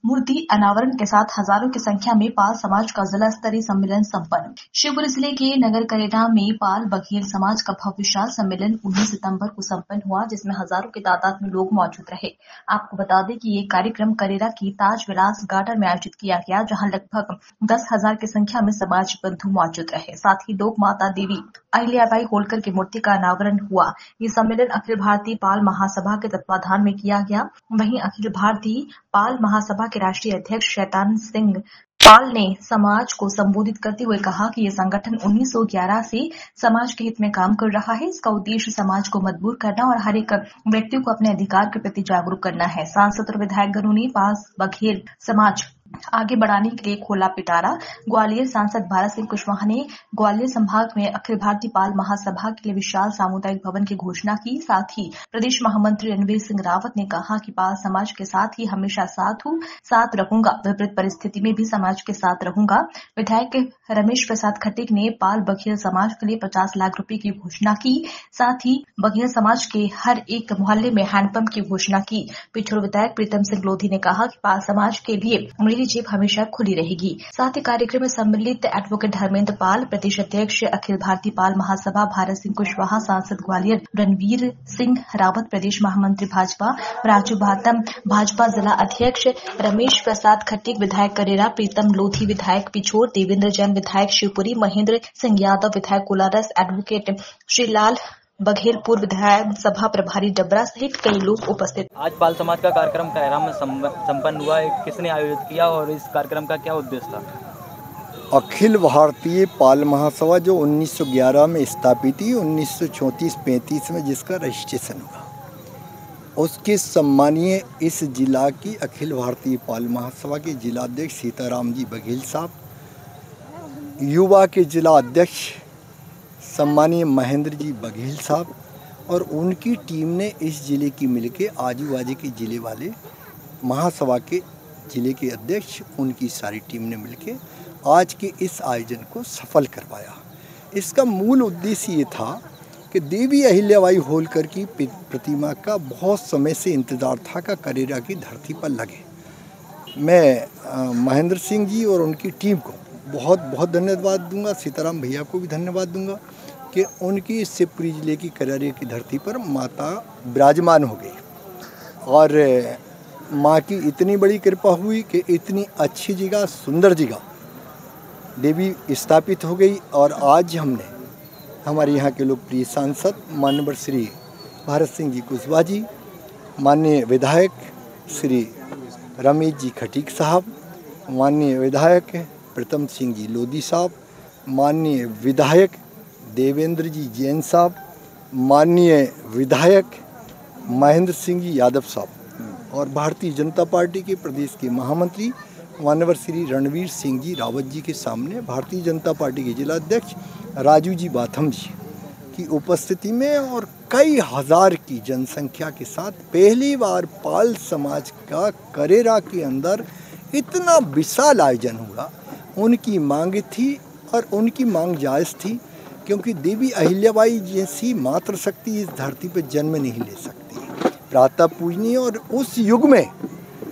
मूर्ति अनावरण के साथ हजारों की संख्या में पाल समाज का जिला स्तरीय सम्मेलन संपन्न। शिवपुरी जिले के नगर करेड़ा में पाल बघेल समाज का भव्य विशाल सम्मेलन 19 सितंबर को संपन्न हुआ, जिसमें हजारों की तादाद में लोग मौजूद रहे। आपको बता दें कि ये कार्यक्रम करेड़ा की ताज विलास गार्डन में आयोजित किया गया, जहां लगभग 10,000 की संख्या में समाज बंधु मौजूद रहे। साथ ही लोक माता देवी अहिल्याबाई होलकर की मूर्ति का अनावरण हुआ। ये सम्मेलन अखिल भारतीय पाल महासभा के तत्वाधान में किया गया। वहीं अखिल भारतीय पाल महासभा के राष्ट्रीय अध्यक्ष शैतान सिंह पाल ने समाज को संबोधित करते हुए कहा कि ये संगठन 1911 से समाज के हित में काम कर रहा है। इसका उद्देश्य समाज को मजबूत करना और हर एक व्यक्ति को अपने अधिकार के प्रति जागरूक करना है। सांसद और विधायकगणों ने पाल बघेल समाज आगे बढ़ाने के लिए खोला पिटारा। ग्वालियर सांसद भारत सिंह कुशवाहा ने ग्वालियर संभाग में अखिल भारतीय पाल महासभा के लिए विशाल सामुदायिक भवन की घोषणा की। साथ ही प्रदेश महामंत्री रणवीर सिंह रावत ने कहा कि पाल समाज के साथ ही हमेशा साथ रहूंगा, विपरीत परिस्थिति में भी समाज के साथ रहूंगा। विधायक रमेश प्रसाद खटीक ने पाल बघेल समाज के लिए 50 लाख रुपए की घोषणा की। साथ ही बघेल समाज के हर एक मोहल्ले में हैंडपंप की घोषणा की। पिछोर विधायक प्रीतम सिंह लोधी ने कहा कि पाल समाज के लिए मेरी जेब हमेशा खुली रहेगी। साथ ही कार्यक्रम में सम्मिलित एडवोकेट धर्मेंद्र पाल, प्रदेश अध्यक्ष अखिल भारतीय पाल महासभा भारत सिंह कुशवाहा, सांसद ग्वालियर रणवीर सिंह रावत, प्रदेश महामंत्री भाजपा राजू भातम, भाजपा जिला अध्यक्ष रमेश प्रसाद खटीक, विधायक करेरा प्रीतम लोधी, विधायक पिछोर देवेंद्र जैन, विधायक शिवपुरी महेंद्र सिंह यादव, विधायक कोलारस, एडवोकेट श्रीलाल बघेल, पूर्व विधानसभा प्रभारी डबरा सहित कई लोग उपस्थित। आज पाल समाज का कार्यक्रम करेरा में संपन्न हुआ है। किसने आयोजित किया और इस कार्यक्रम का क्या उद्देश्य था? अखिल भारतीय पाल महासभा जो 1911 में स्थापित हुई, 1934-35 में जिसका रजिस्ट्रेशन हुआ, उसके सम्मानीय इस जिला की अखिल भारतीय पाल महासभा के जिलाध्यक्ष सीताराम जी बघेल साहब, युवा के जिला अध्यक्ष सम्मानीय महेंद्र जी बघेल साहब और उनकी टीम ने इस जिले की मिलके आजू बाजू के जिले वाले महासभा के जिले के अध्यक्ष, उनकी सारी टीम ने मिलके आज के इस आयोजन को सफल करवाया। इसका मूल उद्देश्य ये था कि देवी अहिल्याबाई होलकर की प्रतिमा का बहुत समय से इंतज़ार था कि करेरा की धरती पर लगे। मैं महेंद्र सिंह जी और उनकी टीम को बहुत बहुत धन्यवाद दूंगा, सीताराम भैया को भी धन्यवाद दूंगा कि उनकी शिवपुरी जिले की करेरा की धरती पर माता विराजमान हो गई और माँ की इतनी बड़ी कृपा हुई कि इतनी अच्छी जगह, सुंदर जगह देवी स्थापित हो गई। और आज हमने हमारे यहाँ के लोकप्रिय सांसद माननीय श्री भारत सिंह जी कुशवाहा जी, माननीय विधायक श्री रमेश जी खटीक साहब, माननीय विधायक प्रीतम सिंह जी लोधी साहब, माननीय विधायक देवेंद्र जी जैन साहब, माननीय विधायक महेंद्र सिंह जी यादव साहब और भारतीय जनता पार्टी के प्रदेश के महामंत्री माननीय श्री रणवीर सिंह जी रावत जी के सामने भारतीय जनता पार्टी के जिला अध्यक्ष राजू जी बाथम जी की उपस्थिति में और कई हजार की जनसंख्या के साथ पहली बार पाल समाज का करेरा के अंदर इतना विशाल आयोजन हुआ। उनकी मांग थी और उनकी मांग जायज़ थी, क्योंकि देवी अहिल्याबाई जैसी मातृशक्ति इस धरती पर जन्म नहीं ले सकती, प्रातः पूजनीय। और उस युग में